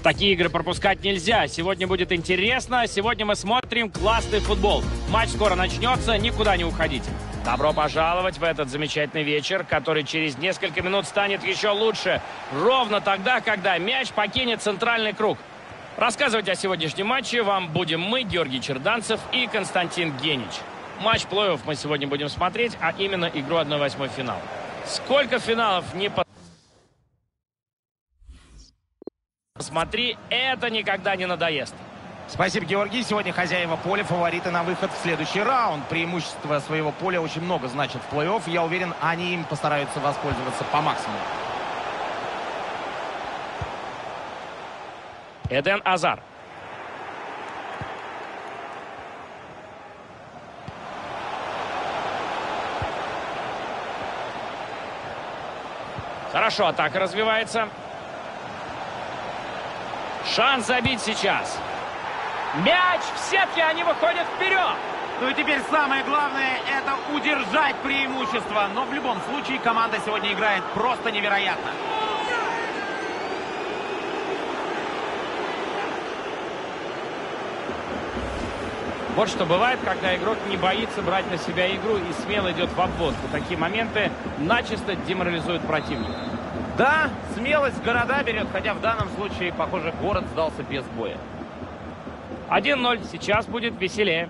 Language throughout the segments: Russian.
Такие игры пропускать нельзя. Сегодня будет интересно. Сегодня мы смотрим классный футбол. Матч скоро начнется. Никуда не уходите. Добро пожаловать в этот замечательный вечер, который через несколько минут станет еще лучше. Ровно тогда, когда мяч покинет центральный круг. Рассказывать о сегодняшнем матче вам будем мы, Георгий Черданцев и Константин Генич. Матч плей-офф мы сегодня будем смотреть, а именно игру 1/8 финала. Сколько финалов не посмотри, это никогда не надоест. Спасибо, Георгий. Сегодня хозяева поля фавориты на выход в следующий раунд. Преимущество своего поля очень много значит в плей-офф. Я уверен, они им постараются воспользоваться по максимуму. Эден Азар. Хорошо, атака развивается. Шанс забить сейчас. Мяч в сетке, они выходят вперед. Ну и теперь самое главное — это удержать преимущество. Но в любом случае команда сегодня играет просто невероятно. Вот что бывает, когда игрок не боится брать на себя игру и смело идет в обводку. Такие моменты начисто деморализуют противника. Да, смелость города берет, хотя в данном случае, похоже, город сдался без боя. 1-0. Сейчас будет веселее.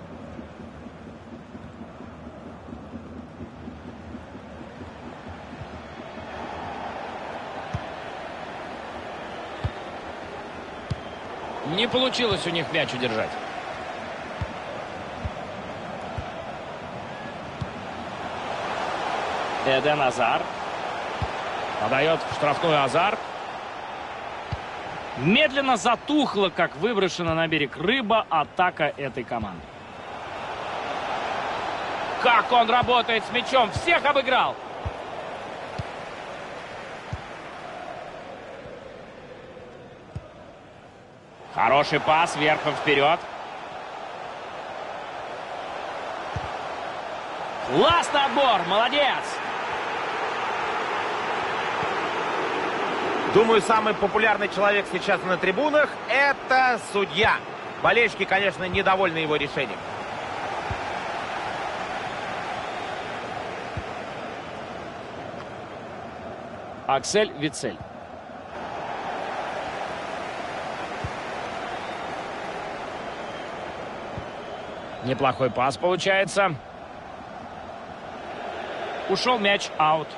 Не получилось у них мяч удержать. Эден Азар. Подает в штрафную Азар. Медленно затухла, как выброшена на берег рыба, атака этой команды. Как он работает с мячом! Всех обыграл! Хороший пас, верхом вперед. Классный отбор! Молодец! Думаю, самый популярный человек сейчас на трибунах — это судья. Болельщики, конечно, недовольны его решением. Аксель Вицель. Неплохой пас получается. Ушел мяч, аут.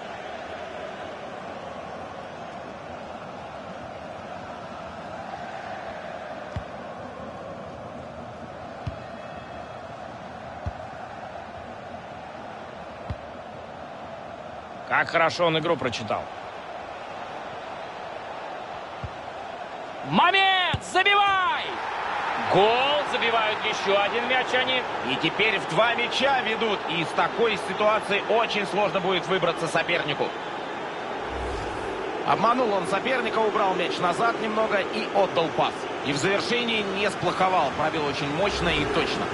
Как хорошо он игру прочитал. Момент! Забивай! Гол! Забивают еще один мяч они. И теперь в 2 мяча ведут. И из такой ситуации очень сложно будет выбраться сопернику. Обманул он соперника, убрал мяч назад немного и отдал пас. И в завершении не сплоховал. Пробил очень мощно и точно.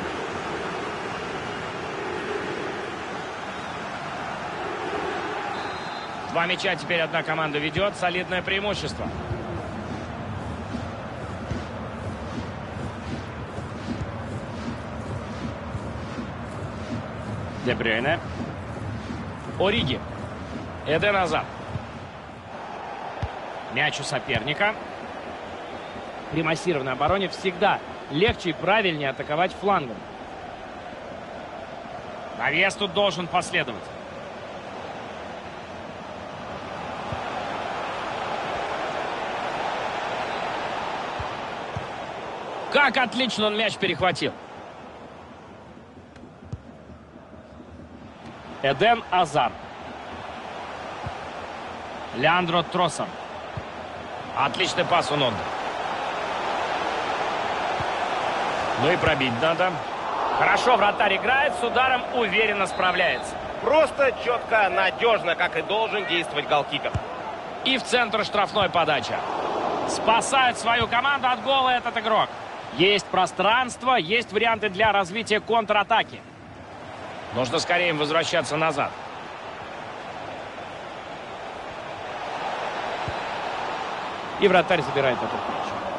Два мяча, теперь одна команда ведет. Солидное преимущество. Де Брюйне. Ориги. Эден Азар. Мяч у соперника. При массированной обороне всегда легче и правильнее атаковать флангом. Навес тут должен последовать. Как отлично он мяч перехватил. Эден Азар. Леандро Тросар. Отличный пас он отдал. Ну и пробить надо. Хорошо вратарь играет, с ударом уверенно справляется. Просто четко, надежно, как и должен действовать голкипер. И в центр штрафной подача. Спасает свою команду от гола этот игрок. Есть пространство, есть варианты для развития контратаки. Нужно скорее им возвращаться назад. И вратарь забирает этот мяч.